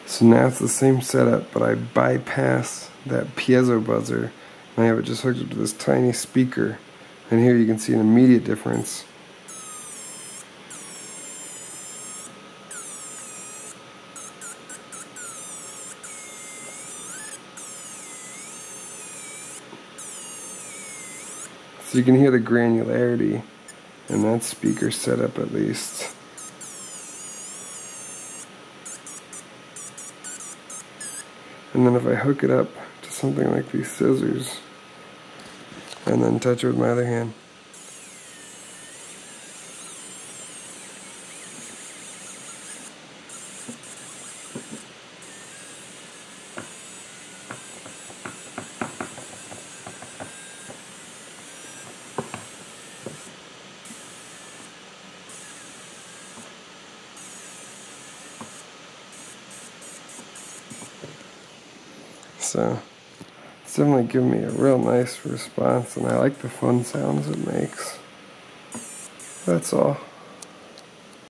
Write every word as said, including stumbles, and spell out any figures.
So now it's the same setup, but I bypass that piezo buzzer and I have it just hooked up to this tiny speaker. And here you can see an immediate difference. So you can hear the granularity in that speaker setup at least. And then if I hook it up to something like these scissors and then touch it with my other hand, so it's definitely giving me a real nice response, and I like the fun sounds it makes. That's all.